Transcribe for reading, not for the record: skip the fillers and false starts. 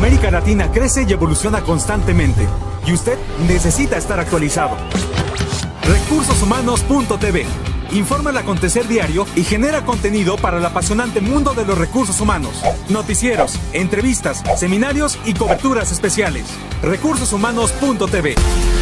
América Latina crece y evoluciona constantemente, y usted necesita estar actualizado. Recursoshumanos.tv informa el acontecer diario y genera contenido para el apasionante mundo de los recursos humanos. Noticieros, entrevistas, seminarios y coberturas especiales. Recursoshumanos.tv